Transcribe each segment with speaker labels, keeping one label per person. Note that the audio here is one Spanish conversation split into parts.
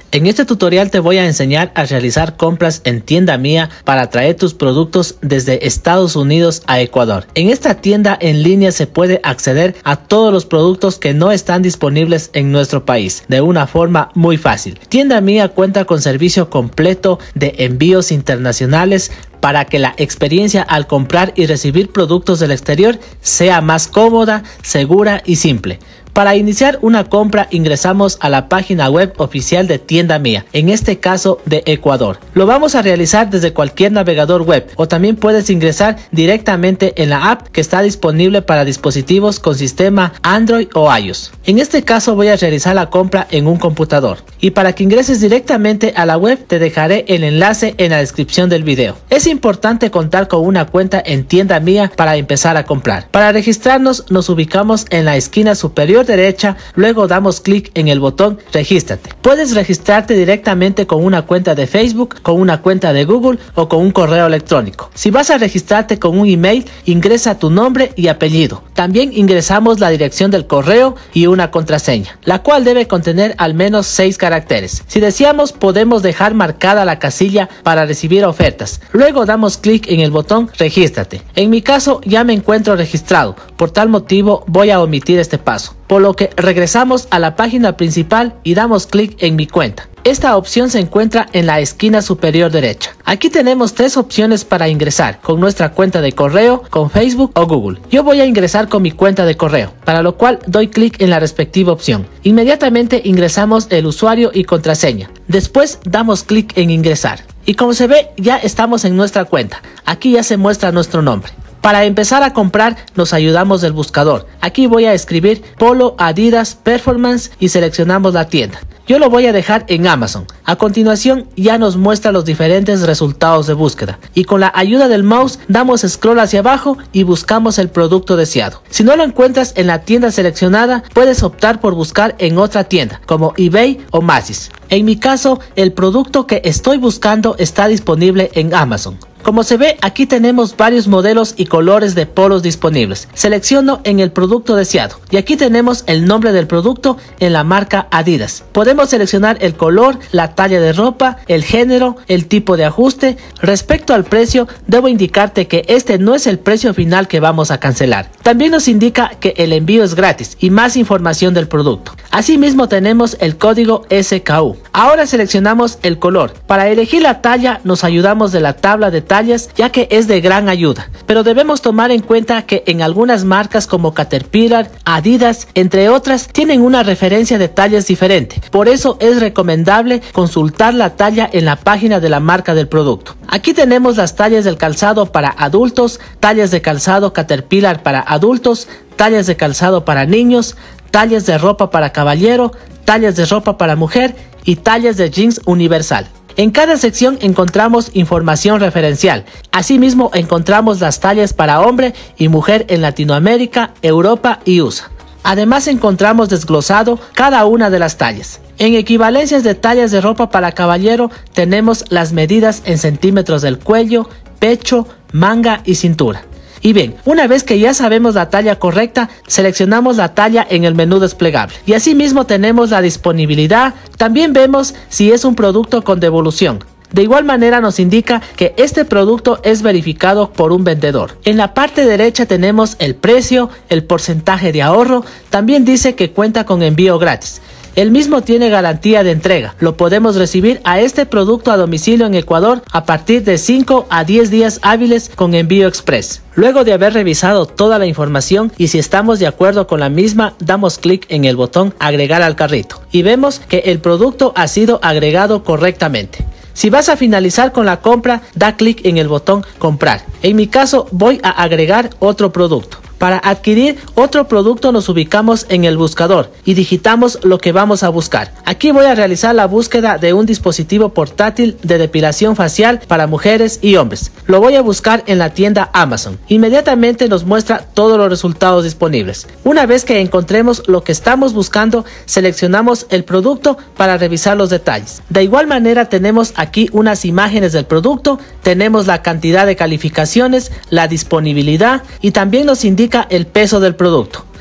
Speaker 1: En este tutorial te voy a enseñar a realizar compras en Tienda Mía para traer tus productos desde Estados Unidos a Ecuador. En esta tienda en línea se puede acceder a todos los productos que no están disponibles en nuestro país de una forma muy fácil. Tienda Mía cuenta con servicio completo de envíos internacionales para que la experiencia al comprar y recibir productos del exterior sea más cómoda, segura y simple. Para iniciar una compra ingresamos a la página web oficial de Tienda Mía, en este caso de Ecuador. Lo vamos a realizar desde cualquier navegador web o también puedes ingresar directamente en la app que está disponible para dispositivos con sistema Android o iOS. En este caso voy a realizar la compra en un computador y para que ingreses directamente a la web te dejaré el enlace en la descripción del video. Es importante contar con una cuenta en Tienda Mía para empezar a comprar. Para registrarnos nos ubicamos en la esquina superior derecha, luego damos clic en el botón Regístrate. Puedes registrarte directamente con una cuenta de Facebook, con una cuenta de Google o con un correo electrónico. Si vas a registrarte con un email, ingresa tu nombre y apellido. También ingresamos la dirección del correo y una contraseña, la cual debe contener al menos 6 caracteres. Si deseamos, podemos dejar marcada la casilla para recibir ofertas. Luego damos clic en el botón Regístrate. En mi caso ya me encuentro registrado, por tal motivo voy a omitir este paso, por lo que regresamos a la página principal y damos clic en mi cuenta. Esta opción se encuentra en la esquina superior derecha. Aquí tenemos 3 opciones para ingresar, con nuestra cuenta de correo, con Facebook o Google. Yo voy a ingresar con mi cuenta de correo, para lo cual doy clic en la respectiva opción. Inmediatamente ingresamos el usuario y contraseña. Después damos clic en ingresar. Y como se ve, ya estamos en nuestra cuenta. Aquí ya se muestra nuestro nombre. Para empezar a comprar nos ayudamos del buscador. Aquí voy a escribir Polo Adidas Performance y seleccionamos la tienda. Yo lo voy a dejar en Amazon. A continuación ya nos muestra los diferentes resultados de búsqueda y con la ayuda del mouse damos scroll hacia abajo y buscamos el producto deseado. Si no lo encuentras en la tienda seleccionada, puedes optar por buscar en otra tienda como eBay o Macy's. En mi caso, el producto que estoy buscando está disponible en Amazon. Como se ve, aquí tenemos varios modelos y colores de polos disponibles. Selecciono en el producto deseado y aquí tenemos el nombre del producto en la marca Adidas. Podemos seleccionar el color, la talla de ropa, el género, el tipo de ajuste. Respecto al precio, debo indicarte que este no es el precio final que vamos a cancelar. También nos indica que el envío es gratis y más información del producto. Asimismo tenemos el código SKU. Ahora seleccionamos el color. Para elegir la talla nos ayudamos de la tabla de tallas, ya que es de gran ayuda, pero debemos tomar en cuenta que en algunas marcas como Caterpillar, Adidas, entre otras, tienen una referencia de tallas diferente. Por eso es recomendable consultar la talla en la página de la marca del producto. Aquí tenemos las tallas del calzado para adultos, tallas de calzado Caterpillar para adultos, tallas de calzado para niños, tallas de ropa para caballero, tallas de ropa para mujer y tallas de jeans universal. En cada sección encontramos información referencial. Asimismo encontramos las tallas para hombre y mujer en Latinoamérica, Europa y USA. Además encontramos desglosado cada una de las tallas. En equivalencias de tallas de ropa para caballero tenemos las medidas en centímetros del cuello, pecho, manga y cintura. Y bien, una vez que ya sabemos la talla correcta, seleccionamos la talla en el menú desplegable. Y asimismo tenemos la disponibilidad. También vemos si es un producto con devolución. De igual manera nos indica que este producto es verificado por un vendedor. En la parte derecha tenemos el precio, el porcentaje de ahorro. También dice que cuenta con envío gratis. El mismo tiene garantía de entrega. Lo podemos recibir a este producto a domicilio en Ecuador a partir de 5 a 10 días hábiles con envío express. Luego de haber revisado toda la información y si estamos de acuerdo con la misma, damos clic en el botón Agregar al carrito y vemos que el producto ha sido agregado correctamente. Si vas a finalizar con la compra, da clic en el botón Comprar. En mi caso, voy a agregar otro producto. Para adquirir otro producto nos ubicamos en el buscador y digitamos lo que vamos a buscar. Aquí voy a realizar la búsqueda de un dispositivo portátil de depilación facial para mujeres y hombres. Lo voy a buscar en la tienda Amazon. Inmediatamente nos muestra todos los resultados disponibles. Una vez que encontremos lo que estamos buscando, seleccionamos el producto para revisar los detalles. De igual manera tenemos aquí unas imágenes del producto, tenemos la cantidad de calificaciones, la disponibilidad y también nos indica el peso del producto.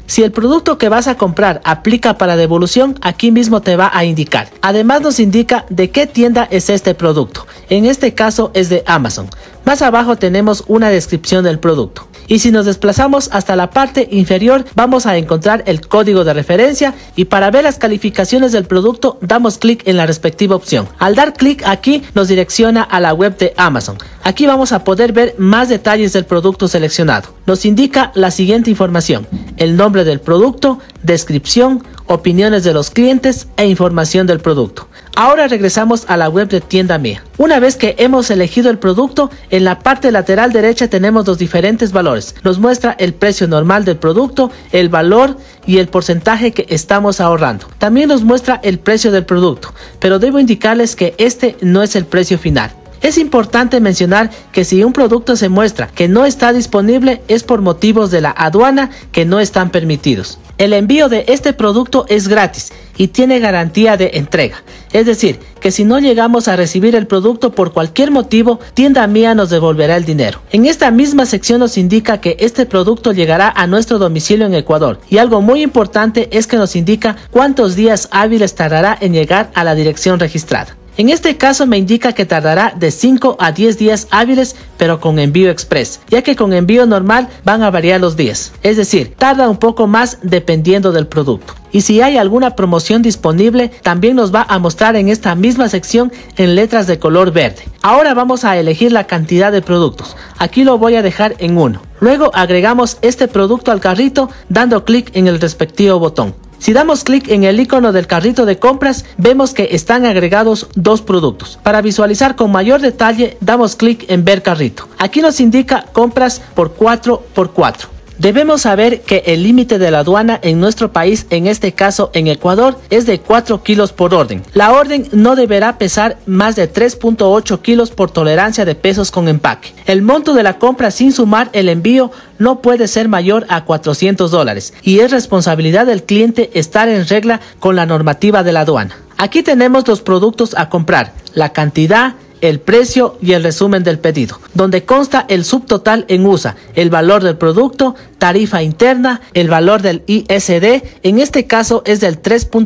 Speaker 1: Si el producto que vas a comprar aplica para devolución, aquí mismo te va a indicar. Además nos indica de qué tienda es este producto. En este caso es de Amazon. Más abajo tenemos una descripción del producto. Y si nos desplazamos hasta la parte inferior, vamos a encontrar el código de referencia, y para ver las calificaciones del producto damos clic en la respectiva opción. Al dar clic aquí nos direcciona a la web de Amazon. Aquí vamos a poder ver más detalles del producto seleccionado. Nos indica la siguiente información: el nombre del producto, descripción, opiniones de los clientes e información del producto. Ahora regresamos a la web de Tienda Mía. Una vez que hemos elegido el producto, en la parte lateral derecha tenemos los diferentes valores. Nos muestra el precio normal del producto, el valor y el porcentaje que estamos ahorrando. También nos muestra el precio del producto, pero debo indicarles que este no es el precio final. Es importante mencionar que si un producto se muestra que no está disponible, es por motivos de la aduana que no están permitidos. El envío de este producto es gratis y tiene garantía de entrega. Es decir, que si no llegamos a recibir el producto por cualquier motivo, Tienda Mía nos devolverá el dinero. En esta misma sección nos indica que este producto llegará a nuestro domicilio en Ecuador. Y algo muy importante es que nos indica cuántos días hábiles tardará en llegar a la dirección registrada. En este caso me indica que tardará de 5 a 10 días hábiles, pero con envío express, ya que con envío normal van a variar los días. Es decir, tarda un poco más dependiendo del producto. Y si hay alguna promoción disponible, también nos va a mostrar en esta misma sección en letras de color verde. Ahora vamos a elegir la cantidad de productos. Aquí lo voy a dejar en 1. Luego agregamos este producto al carrito dando clic en el respectivo botón. Si damos clic en el icono del carrito de compras, vemos que están agregados 2 productos. Para visualizar con mayor detalle, damos clic en ver carrito. Aquí nos indica compras por 4x4. Debemos saber que el límite de la aduana en nuestro país, en este caso en Ecuador, es de 4 kilos por orden. La orden no deberá pesar más de 3.8 kilos por tolerancia de pesos con empaque. El monto de la compra sin sumar el envío no puede ser mayor a $400 y es responsabilidad del cliente estar en regla con la normativa de la aduana. Aquí tenemos los productos a comprar, la cantidad, el precio y el resumen del pedido, donde consta el subtotal en USA, el valor del producto, tarifa interna, el valor del ISD, en este caso es del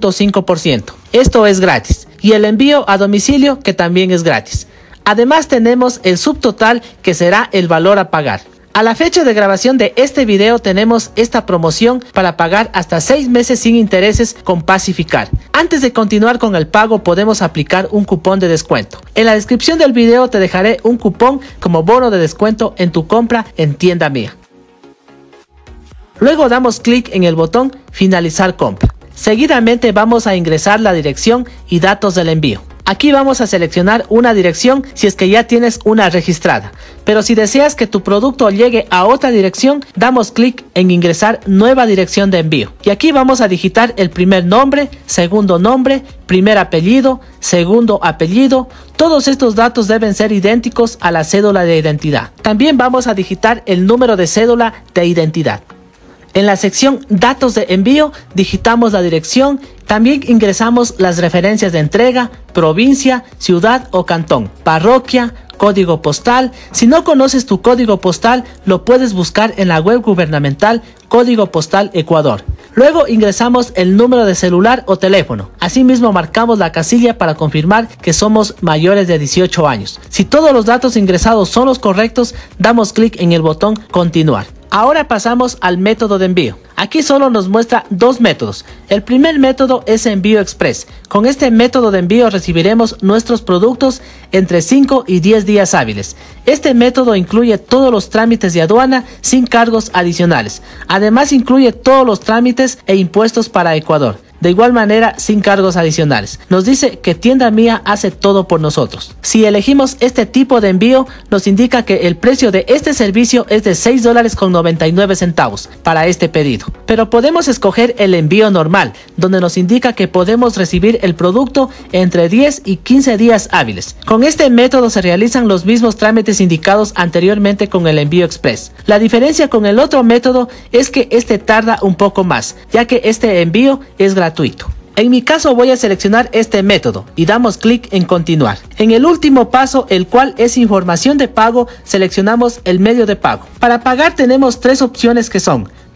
Speaker 1: 3.5%. Esto es gratis. Y el envío a domicilio, que también es gratis. Además tenemos el subtotal, que será el valor a pagar. A la fecha de grabación de este video tenemos esta promoción para pagar hasta 6 meses sin intereses con Pacificar. Antes de continuar con el pago podemos aplicar un cupón de descuento. En la descripción del video te dejaré un cupón como bono de descuento en tu compra en Tienda Mía. Luego damos clic en el botón Finalizar compra. Seguidamente vamos a ingresar la dirección y datos del envío. Aquí vamos a seleccionar una dirección si es que ya tienes una registrada. Pero si deseas que tu producto llegue a otra dirección, damos clic en ingresar nueva dirección de envío. Y aquí vamos a digitar el primer nombre, segundo nombre, primer apellido, segundo apellido. Todos estos datos deben ser idénticos a la cédula de identidad. También vamos a digitar el número de cédula de identidad. En la sección Datos de envío digitamos la dirección, también ingresamos las referencias de entrega, provincia, ciudad o cantón, parroquia, código postal. Si no conoces tu código postal, lo puedes buscar en la web gubernamental Código Postal Ecuador. Luego ingresamos el número de celular o teléfono. Asimismo marcamos la casilla para confirmar que somos mayores de 18 años. Si todos los datos ingresados son los correctos, damos clic en el botón Continuar. Ahora pasamos al método de envío. Aquí solo nos muestra 2 métodos. El primer método es envío express. Con este método de envío recibiremos nuestros productos entre 5 y 10 días hábiles. Este método incluye todos los trámites de aduana sin cargos adicionales. Además incluye todos los trámites e impuestos para Ecuador. De igual manera, sin cargos adicionales. Nos dice que Tienda Mía hace todo por nosotros. Si elegimos este tipo de envío, nos indica que el precio de este servicio es de $6.99 para este pedido. Pero podemos escoger el envío normal, donde nos indica que podemos recibir el producto entre 10 y 15 días hábiles. Con este método se realizan los mismos trámites indicados anteriormente con el envío express. La diferencia con el otro método es que este tarda un poco más, ya que este envío es gratuito. En mi caso voy a seleccionar este método y damos clic en continuar. En el último paso, el cual es información de pago, seleccionamos el medio de pago. Para pagar tenemos 3 opciones que son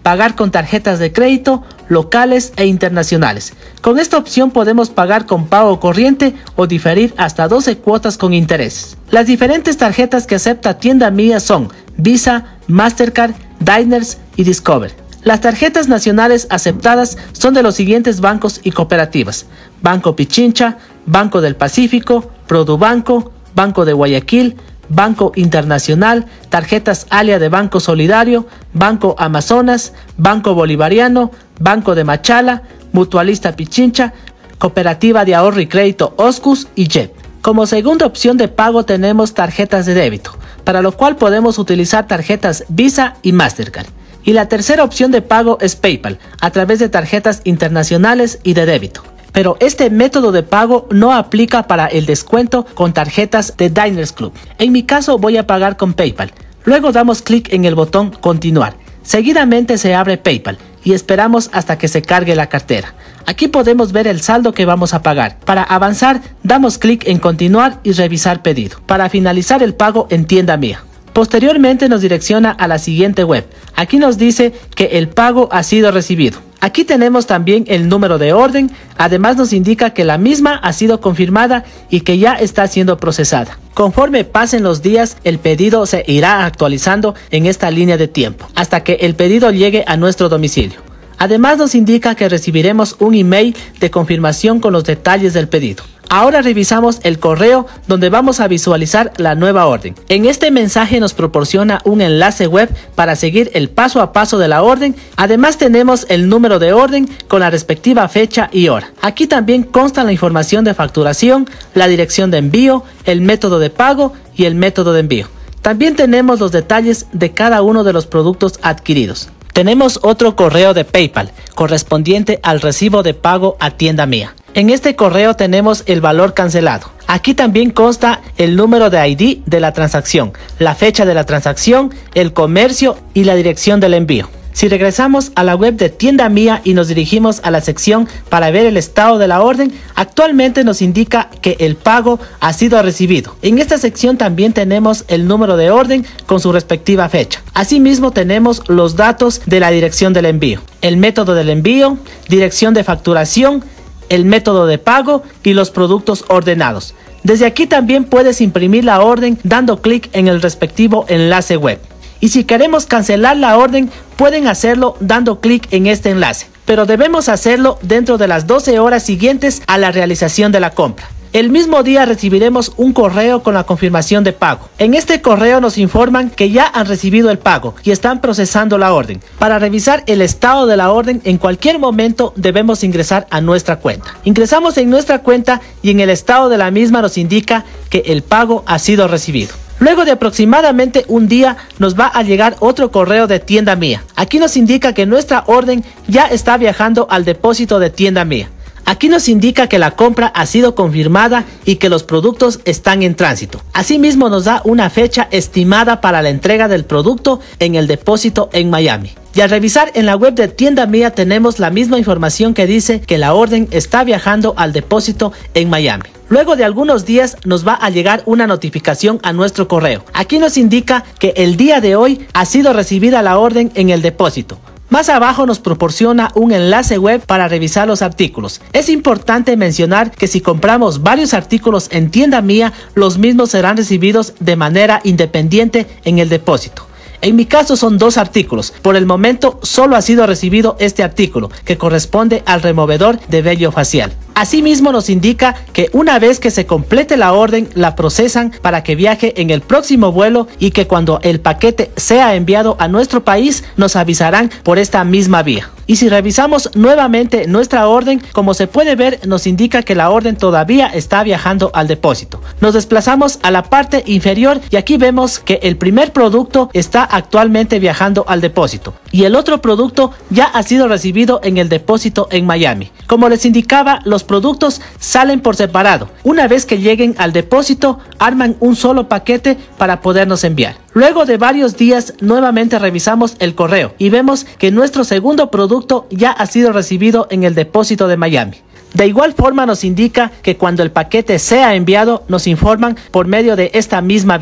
Speaker 1: pagar con tarjetas de crédito, locales e internacionales. Con esta opción podemos pagar con pago corriente o diferir hasta 12 cuotas con intereses. Las diferentes tarjetas que acepta Tienda Mía son Visa, Mastercard, Diners y Discover. Las tarjetas nacionales aceptadas son de los siguientes bancos y cooperativas: Banco Pichincha, Banco del Pacífico, Produbanco, Banco de Guayaquil, Banco Internacional, tarjetas Alia de Banco Solidario, Banco Amazonas, Banco Bolivariano, Banco de Machala, Mutualista Pichincha, Cooperativa de Ahorro y Crédito Oscus y JEP. Como segunda opción de pago tenemos tarjetas de débito, para lo cual podemos utilizar tarjetas Visa y Mastercard. Y la tercera opción de pago es PayPal, a través de tarjetas internacionales y de débito. Pero este método de pago no aplica para el descuento con tarjetas de Diners Club. En mi caso voy a pagar con PayPal. Luego damos clic en el botón Continuar. Seguidamente se abre PayPal y esperamos hasta que se cargue la cartera. Aquí podemos ver el saldo que vamos a pagar. Para avanzar, damos clic en Continuar y Revisar pedido, para finalizar el pago en Tienda Mía. Posteriormente nos direcciona a la siguiente web. Aquí nos dice que el pago ha sido recibido. Aquí tenemos también el número de orden, además nos indica que la misma ha sido confirmada y que ya está siendo procesada. Conforme pasen los días, el pedido se irá actualizando en esta línea de tiempo, hasta que el pedido llegue a nuestro domicilio. Además nos indica que recibiremos un email de confirmación con los detalles del pedido. Ahora revisamos el correo donde vamos a visualizar la nueva orden. En este mensaje nos proporciona un enlace web para seguir el paso a paso de la orden. Además tenemos el número de orden con la respectiva fecha y hora. Aquí también consta la información de facturación, la dirección de envío, el método de pago y el método de envío. También tenemos los detalles de cada uno de los productos adquiridos. Tenemos otro correo de PayPal correspondiente al recibo de pago a Tienda Mía. En este correo tenemos el valor cancelado. Aquí también consta el número de ID de la transacción, la fecha de la transacción, el comercio y la dirección del envío. Si regresamos a la web de Tienda Mía y nos dirigimos a la sección para ver el estado de la orden, actualmente nos indica que el pago ha sido recibido. En esta sección también tenemos el número de orden con su respectiva fecha. Asimismo tenemos los datos de la dirección del envío, el método del envío, dirección de facturación, el método de pago y los productos ordenados. Desde aquí también puedes imprimir la orden dando clic en el respectivo enlace web. Y si queremos cancelar la orden, pueden hacerlo dando clic en este enlace, pero debemos hacerlo dentro de las 12 horas siguientes a la realización de la compra. El mismo día recibiremos un correo con la confirmación de pago. En este correo nos informan que ya han recibido el pago y están procesando la orden. Para revisar el estado de la orden, en cualquier momento debemos ingresar a nuestra cuenta. Ingresamos en nuestra cuenta y en el estado de la misma nos indica que el pago ha sido recibido. Luego de aproximadamente un día nos va a llegar otro correo de Tienda Mía. Aquí nos indica que nuestra orden ya está viajando al depósito de Tienda Mía. Aquí nos indica que la compra ha sido confirmada y que los productos están en tránsito. Asimismo nos da una fecha estimada para la entrega del producto en el depósito en Miami. Y al revisar en la web de Tienda Mía tenemos la misma información que dice que la orden está viajando al depósito en Miami. Luego de algunos días nos va a llegar una notificación a nuestro correo. Aquí nos indica que el día de hoy ha sido recibida la orden en el depósito. Más abajo nos proporciona un enlace web para revisar los artículos. Es importante mencionar que si compramos varios artículos en Tienda Mía, los mismos serán recibidos de manera independiente en el depósito. En mi caso son 2 artículos. Por el momento solo ha sido recibido este artículo, que corresponde al removedor de vello facial. Asimismo nos indica que una vez que se complete la orden, la procesan para que viaje en el próximo vuelo y que cuando el paquete sea enviado a nuestro país, nos avisarán por esta misma vía. Y si revisamos nuevamente nuestra orden, como se puede ver, nos indica que la orden todavía está viajando al depósito. Nos desplazamos a la parte inferior y aquí vemos que el primer producto está actualmente viajando al depósito y el otro producto ya ha sido recibido en el depósito en Miami. Como les indicaba, los productos salen por separado. Una vez que lleguen al depósito, arman un solo paquete para podernos enviar. Luego de varios días, nuevamente revisamos el correo y vemos que nuestro segundo producto ya ha sido recibido en el depósito de Miami. De igual forma nos indica que cuando el paquete sea enviado, nos informan por medio de esta misma vía.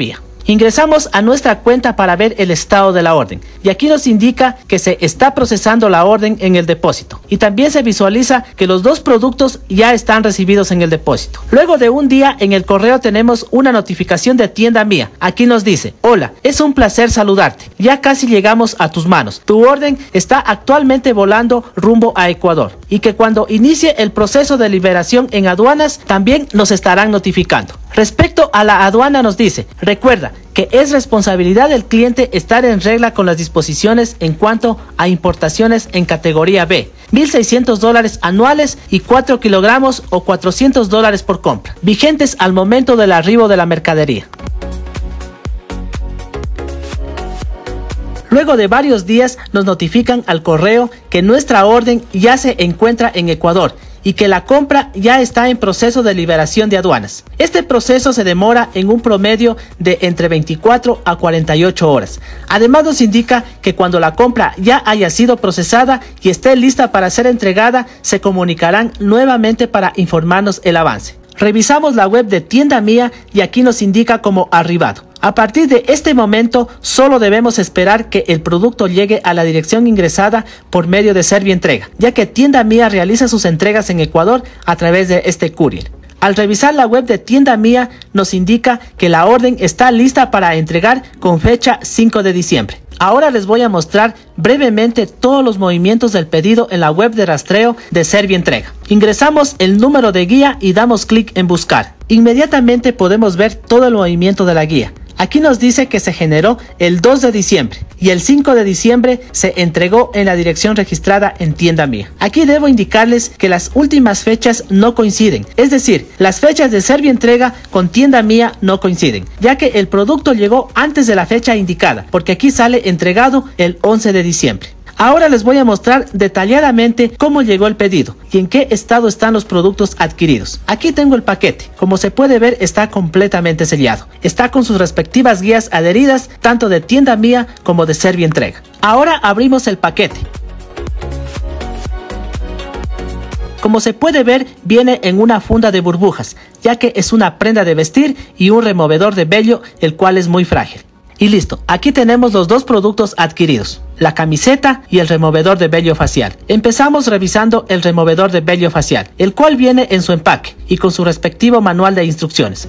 Speaker 1: Ingresamos a nuestra cuenta para ver el estado de la orden y aquí nos indica que se está procesando la orden en el depósito y también se visualiza que los dos productos ya están recibidos en el depósito. Luego de un día en el correo tenemos una notificación de Tienda Mía. Aquí nos dice: hola, es un placer saludarte, ya casi llegamos a tus manos, tu orden está actualmente volando rumbo a Ecuador y que cuando inicie el proceso de liberación en aduanas también nos estarán notificando. Respecto a la aduana nos dice: recuerda que es responsabilidad del cliente estar en regla con las disposiciones en cuanto a importaciones en categoría B, $1,600 anuales y 4 kilogramos o $400 por compra, vigentes al momento del arribo de la mercadería. Luego de varios días nos notifican al correo que nuestra orden ya se encuentra en Ecuador y que la compra ya está en proceso de liberación de aduanas. Este proceso se demora en un promedio de entre 24 a 48 horas. Además nos indica que cuando la compra ya haya sido procesada y esté lista para ser entregada, se comunicarán nuevamente para informarnos el avance. Revisamos la web de Tienda Mía y aquí nos indica como arribado. A partir de este momento solo debemos esperar que el producto llegue a la dirección ingresada por medio de Servientrega, ya que Tienda Mía realiza sus entregas en Ecuador a través de este courier. Al revisar la web de Tienda Mía nos indica que la orden está lista para entregar con fecha 5 de diciembre. Ahora les voy a mostrar brevemente todos los movimientos del pedido en la web de rastreo de Servientrega. Ingresamos el número de guía y damos clic en buscar. Inmediatamente podemos ver todo el movimiento de la guía. Aquí nos dice que se generó el 2 de diciembre y el 5 de diciembre se entregó en la dirección registrada en Tienda Mía. Aquí debo indicarles que las últimas fechas no coinciden, es decir, las fechas de Servientrega con Tienda Mía no coinciden, ya que el producto llegó antes de la fecha indicada, porque aquí sale entregado el 11 de diciembre. Ahora les voy a mostrar detalladamente cómo llegó el pedido y en qué estado están los productos adquiridos. Aquí tengo el paquete. Como se puede ver, está completamente sellado. Está con sus respectivas guías adheridas, tanto de Tienda Mía como de Servientrega. Ahora abrimos el paquete. Como se puede ver, viene en una funda de burbujas, ya que es una prenda de vestir y un removedor de vello, el cual es muy frágil. Y listo, aquí tenemos los dos productos adquiridos, la camiseta y el removedor de vello facial. Empezamos revisando el removedor de vello facial, el cual viene en su empaque y con su respectivo manual de instrucciones.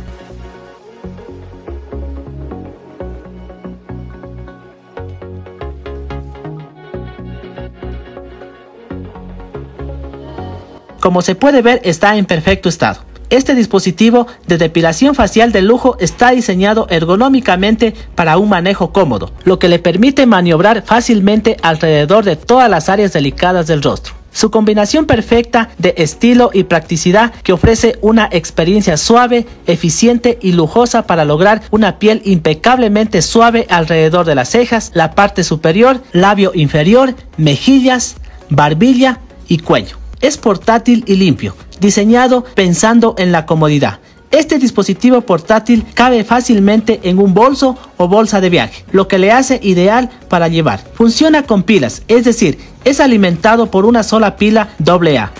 Speaker 1: Como se puede ver, está en perfecto estado. Este dispositivo de depilación facial de lujo está diseñado ergonómicamente para un manejo cómodo, lo que le permite maniobrar fácilmente alrededor de todas las áreas delicadas del rostro. Su combinación perfecta de estilo y practicidad que ofrece una experiencia suave, eficiente y lujosa para lograr una piel impecablemente suave alrededor de las cejas, la parte superior, labio inferior, mejillas, barbilla y cuello. Es portátil y limpio, diseñado pensando en la comodidad. Este dispositivo portátil cabe fácilmente en un bolso o bolsa de viaje, lo que le hace ideal para llevar. Funciona con pilas, es decir, es alimentado por una sola pila AA.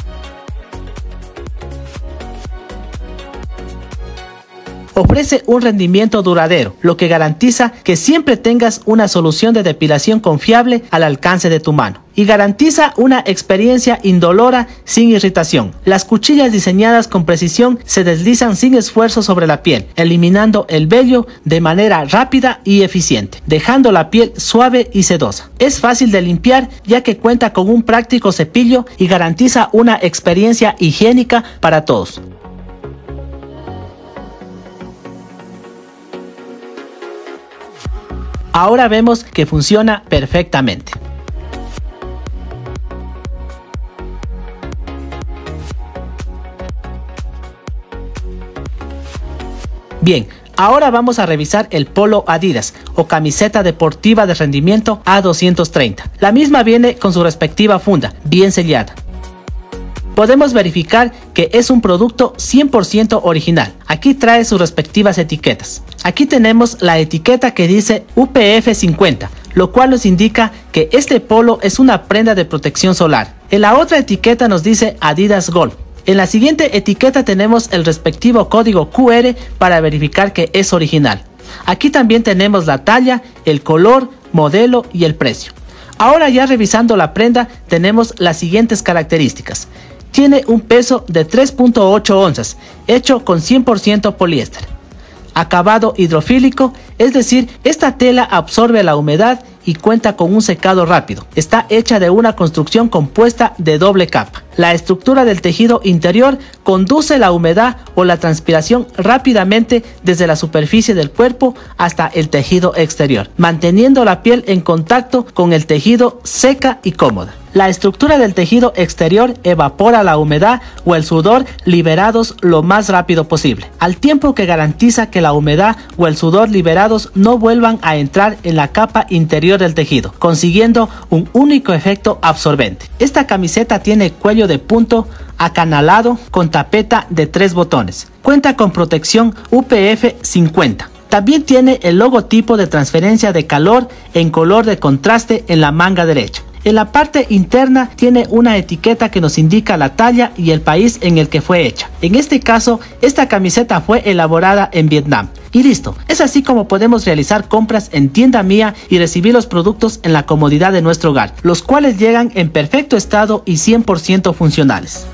Speaker 1: Ofrece un rendimiento duradero, lo que garantiza que siempre tengas una solución de depilación confiable al alcance de tu mano. Y garantiza una experiencia indolora sin irritación. Las cuchillas diseñadas con precisión se deslizan sin esfuerzo sobre la piel, eliminando el vello de manera rápida y eficiente, dejando la piel suave y sedosa. Es fácil de limpiar ya que cuenta con un práctico cepillo y garantiza una experiencia higiénica para todos. Ahora vemos que funciona perfectamente. Bien, ahora vamos a revisar el polo Adidas o camiseta deportiva de rendimiento A230. La misma viene con su respectiva funda, bien sellada. Podemos verificar que es un producto 100% original. Aquí trae sus respectivas etiquetas. Aquí tenemos la etiqueta que dice UPF 50, lo cual nos indica que este polo es una prenda de protección solar. En la otra etiqueta nos dice Adidas Gold. En la siguiente etiqueta tenemos el respectivo código QR para verificar que es original. Aquí también tenemos la talla, el color, modelo y el precio. Ahora ya revisando la prenda tenemos las siguientes características. Tiene un peso de 3.8 onzas, hecho con 100% poliéster. Acabado hidrofílico, es decir, esta tela absorbe la humedad y cuenta con un secado rápido. Está hecha de una construcción compuesta de doble capa. La estructura del tejido interior conduce la humedad o la transpiración rápidamente desde la superficie del cuerpo hasta el tejido exterior, manteniendo la piel en contacto con el tejido seca y cómoda. La estructura del tejido exterior evapora la humedad o el sudor liberados lo más rápido posible, al tiempo que garantiza que la humedad o el sudor liberados no vuelvan a entrar en la capa interior del tejido, consiguiendo un único efecto absorbente. Esta camiseta tiene cuello de punto acanalado con tapeta de 3 botones. Cuenta con protección UPF 50. También tiene el logotipo de transferencia de calor en color de contraste en la manga derecha. En la parte interna tiene una etiqueta que nos indica la talla y el país en el que fue hecha. En este caso, esta camiseta fue elaborada en Vietnam. Y listo, es así como podemos realizar compras en Tienda Mía y recibir los productos en la comodidad de nuestro hogar, los cuales llegan en perfecto estado y 100% funcionales.